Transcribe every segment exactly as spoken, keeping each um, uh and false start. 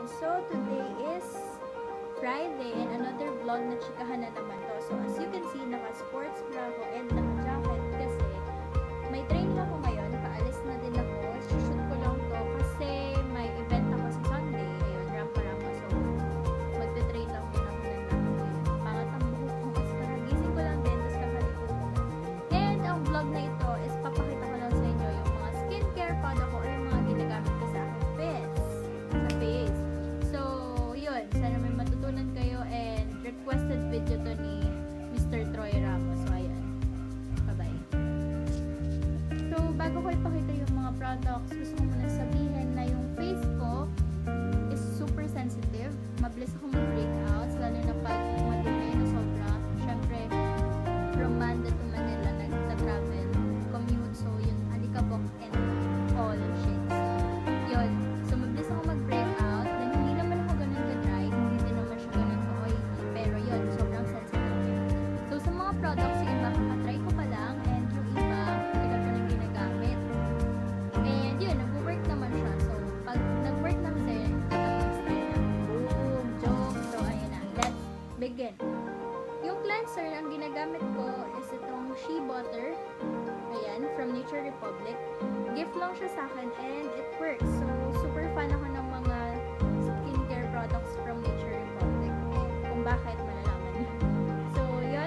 Ayan, so today is Friday and another vlog na chikahan na naman to. So as you can see, naka-sports bra ko and naka-jacket kasi may training ako ngayon. Paalis na din ako. Shoot ko lang to kasi may event ako sa Sunday. Ayun, rampa-rampa. So magte-train lang din ako ng lahat. Pangat ang buhok ko kasi nakagising ko lang din. Tapos kakalipo ko. And ang vlog na ito is papakita ko lang sa inyo yung mga skincare product ko or yung mga ginagamit ko sa aking face. Sa face. So, yun. Sana may matutunan kayo and requested video to ni Mister Troy Ramos. So, ayan. Bye-bye. So, bago ko ipakita yung mga products, gusto ko muna sabihin na yung face ko is super sensitive. Mabilis ako mag-breakouts, lalo na pag madumi na sobra. Syempre, from Manila to Manila, nagta-travel, commute. So, yun, alikabok and all shit. Yun. So, mabilis ako mag-breakout. Then, hindi naman ako ganun ka-dry. Hindi din naman siya ganun ka-oily. Pero, yun, sobrang sensitive. So, sa mga products, yung iba, kakatry ko pa lang. And yung iba, tagal ko lang ginagamit. And, yun, nag-work naman siya. So, pag nag-work naman sa'yo, tatapos tayo na. Boom! Joke! So, ayun na. Let's begin. Yung cleanser, ang ginagamit ko is itong Shea Butter. Ayan, from Nature Republic. Gift lang siya sa akin and it works. So, super fan ako ng mga skincare products from Nature Republic. And kung bakit, malalaman niyo. So, yun.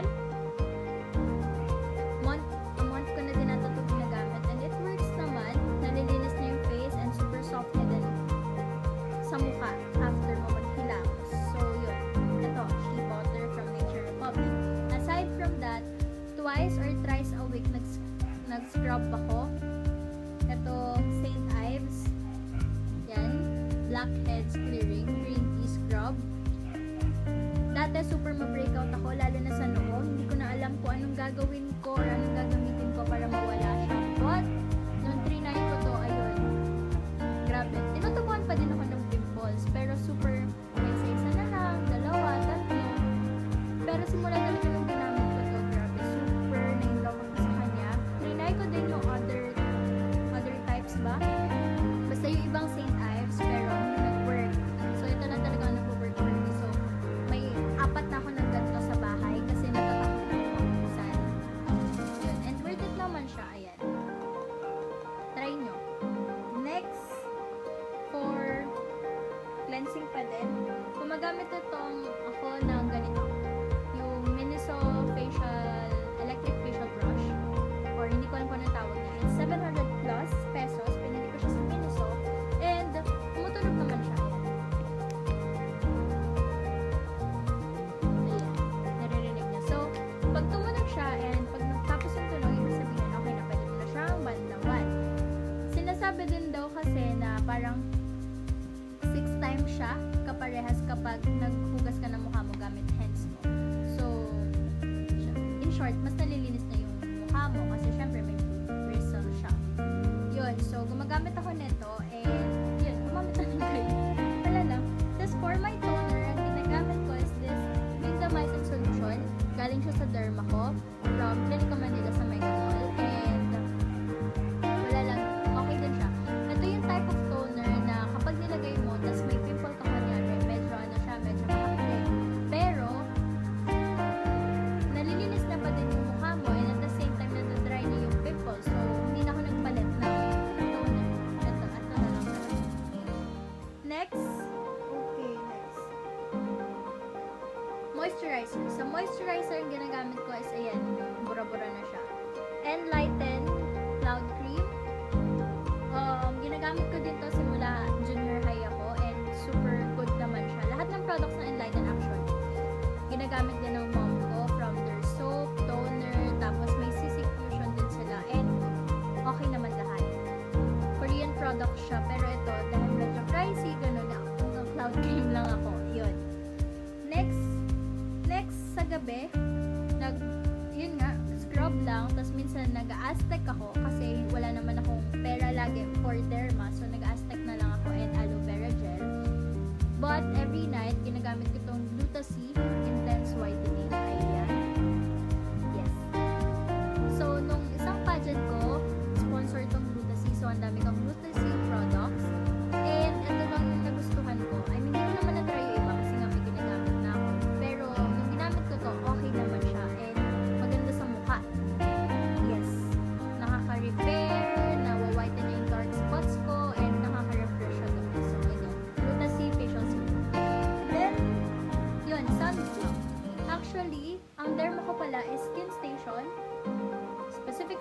Month, a month ko na din ito ito ginagamit. And it works naman. Nalilinis na yung face and super soft na din sa mukha after mo maghilamos. So, yun. Ito, Shea Butter from Nature Republic. Aside from that, twice or thrice a week nags nag-scrub ako. Ito, Saint Ives. Yan. Blackheads Clearing Green Tea Scrub. Dati super ma-breakout ako, lalo na sa noo. Hindi ko na alam kung anong gagawin ko or anong gagamitin ko para mawala siya. But, nung trinay ko to, ayun. Grabe. Tinutubuan pa din ako ng pimples. Pero super, may isa-isa na lang, dalawa, tatlo. Pero simula talaga nung ginamit ko to, grabe. Super na-inlove ako sa kanya. Trinay ko din yung other other types ba? Basta yung ibang Saint Ives, pero hindi nag-work. So, ito lang talaga ang nag-work for me. So, may apat na ako ng ganito sa bahay kasi natatakot na ako mabusan. Yun. And worth it naman siya. Ayan. Try nyo. Next, for cleansing pa din. Gumagamit itong ako ng ganito. Yung Miniso Facial, Electric Facial Brush. Or hindi ko alam kung anong tawag niya. It's seven hundred plus pesos. Pinili ko siya sa Miniso. And, tumutunog naman siya. Ayan. Naririnig niya. So, pag tumunog siya and pag tapos yung tunog, ibig sabihin, okay na, pwede mo na siyang banlawan. Sinasabi din daw kasi na parang six times siya kaparehas kapag naghugas ka ng mukha mo gamit hands mo. So, in short, mas nalilinis na yung mukha mo kasi syempre may bristle siya. Yun. So, gumagamit ako nito and yun, gumamit na lang kayo. Wala lang. Tapos, for my toner, ang ginagamit ko is this Clindamycin solution. Galing siya sa derma ko from Clinica Manila sa Mega Mall. And, wala lang. Okay din siya. Ito yung type of toner na kapag nilagay mo, tapos may pimple ka kanyari, medyo ano siya, medyo makapit. Pero, nalilinis na pa din yung mukha mo and at the same time, nadadry niya yung pimple. So, hindi na ako nagpalit ng toner. Ito, ito na lang talaga. Next. Okay, next. Moisturizer. Sa moisturizer, ang ginagamit ko is, ayan, bura-bura na siya. Enlighten Cloud Cream. Um, ginagamit ko din to simula junior high ako and super good naman siya. Lahat ng products ng Enlighten actually. Ginagamit din ng mom ko from their soap, toner, tapos may C C Fusion din sila and okay naman lahat. Korean product siya pero ito dahil medyo pricey, ganun na ng cloud cream lang ako. Yun. Next, next sa gabi, nag, yun nga, scrub lang, tapos minsan nag-aztec ako kasi wala naman akong pera lagi for derma, so nag-aztec na lang ako and aloe vera gel. But every night, ginagamit ko itong Gluta-C Intense Whitening. Ayan. Yes. So, nung isang pageant ko, sponsor itong Gluta-C, so ang dami kong Gluta-C products. And ito lang yung nagustuhan ko. I mean,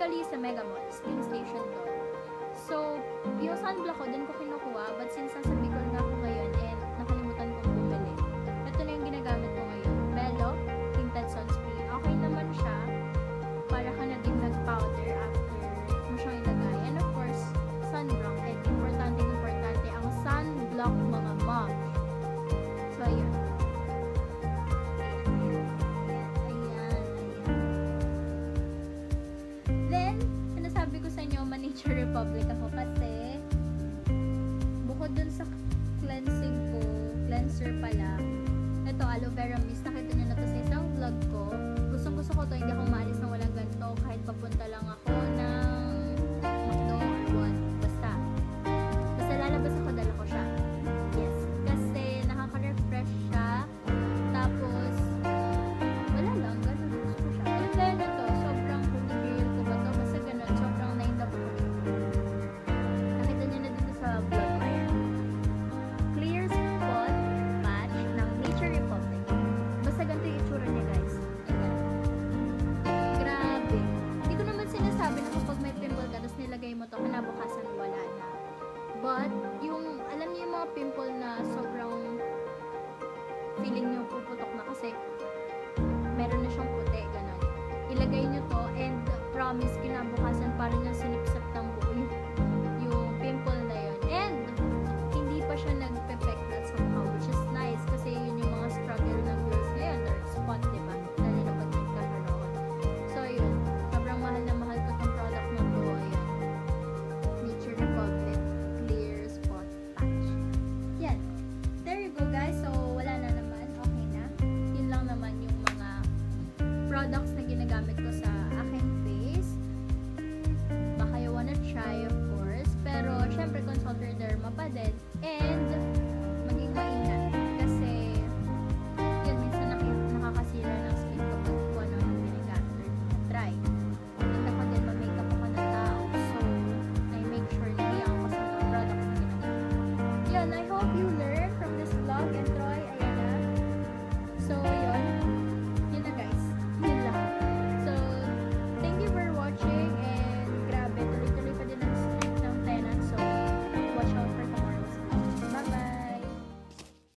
Basically, sa Mega Mall, steam station doon. So, yung sunblock ko, doon ko kinukuha. But since nasa Bicol nga ako ngayon and nakalimutan kong bumili, ito na yung ginagamit ko ngayon. Bello Tinted Sunscreen. Okay naman siya. Para ka na din nag-powder after mo siyang ilagay. And of course, sunblock. And importante, importante ang sunblock, mga mom. So, ayun. Nature Republic ako kasi bukod dun sa cleansing ko, cleanser pala, ito aloe vera mist, nakita nyo na to sa isang vlog ko. Gustong gusto ko to, hindi ako maalis na walang ganito kahit papunta lang ako ng McDo or what, basta basta lalabas ako, dala ko siya. Yes, kasi nakaka-refresh siya, tapos wala lang, ganun, gusto ko siya. And then ito, sobrang holy grail ko ba to, basta ganun, sobrang na-in-love ko. Nakita nyo na dito sa vlog ko yan. Clear Spot Patch ng Nature Republic. Basta ganito yung itsura niya, guys. Ayan. Grabe. Hindi ko naman sinasabi na kapag may pimple ka, tapos nilagay mo to, kinabukasan wala na. But, yung, alam niyo yung mga pimple na sobrang feeling nyo puputok na kasi meron na siyang puti, gano'n. Ilagay nyo to and promise kinabukasan parang yung sinipsip ng buo yung, yung pimple na yun. And, hindi pa siya nag-pepectal somehow, which is nice kasi yun yung mga struggle ng girls ngayon, or spot, diba? Lalo na pag nagkakaroon. So, yun. Sobrang mahal na mahal ko tong product na to. Ayan. Nature Republic Clear Spot Patch. Yan. There you go, guys. So, wala na naman. Okay na. Yun lang naman yung mga products na ginagamit ko sa aking face. Baka you wanna try, of course. Pero, syempre, consult your derma pa din. And, maging maingat. Kasi, yun, minsan nakik nakakasira ng skin ko pag kuha ng vinegar after try. And ako din, mag-makeup ako ng tao. So, I make sure na hiyang ko sa mga products na ginagamit. Yun, I hope you learn